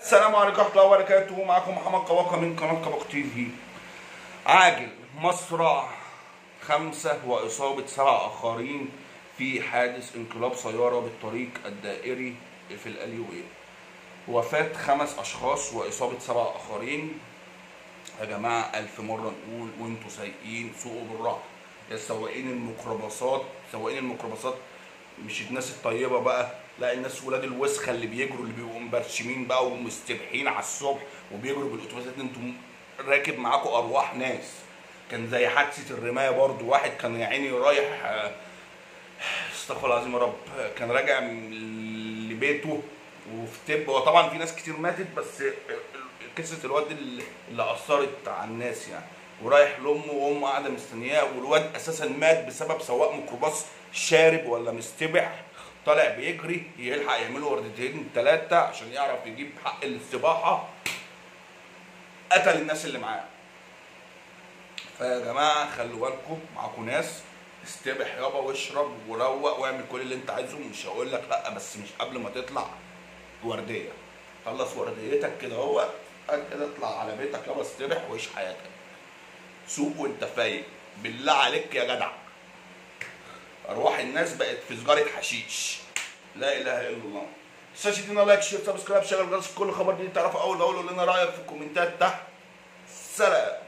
السلام عليكم ورحمة الله وبركاته. معكم محمد قواقع من قناة قواقع تي في. عاجل مصرع 5 وإصابة 7 آخرين في حادث انقلاب سيارة بالطريق الدائري في القليوبية. وفاة 5 أشخاص وإصابة 7 آخرين. يا جماعة ألف مرة نقول وانتوا سايقين سوقوا بالراحة. يا سواقين الميكروباصات مش الناس الطيبة بقى، لا، الناس ولاد الوسخة اللي بيجروا، اللي بيبقوا مبرشمين بقى ومستبحين على الصبح وبيجروا بالأتوبيسات. انتوا راكب معاكم أرواح ناس. كان زي حادثة الرماية برضو، واحد كان يا عيني رايح استغفر الله العظيم يا رب، كان راجع لبيته وفي طب. وطبعا في ناس كتير ماتت، بس قصة الواد اللي أثرت على الناس يعني، ورايح لأمه وأمه قاعدة مستنياه، والواد أساسا مات بسبب سواق ميكروباص شارب ولا مستبح طالع بيجري يلحق يعملوا وردتين 3 عشان يعرف يجيب حق الاستباحة. قتل الناس اللي معاه. فيا جماعة خلوا بالكم، معاكم ناس، استبح يابا واشرب وروق واعمل كل اللي انت عايزه. مش هقول لك لا، بس مش قبل ما تطلع وردية. خلص ورديتك كده هو كده، اطلع على بيتك يابا، استبح وعيش حياتك. سوق وانت فايق بالله عليك يا جدع. ارواح الناس بقت في سجارة حشيش. لا اله الا الله. متنساش تدينا لايك شير سبسكرايب شغل الجرس، كل خبر جديد تعرفه اول باول. قول لنا رايك في الكومنتات تحت. سلام.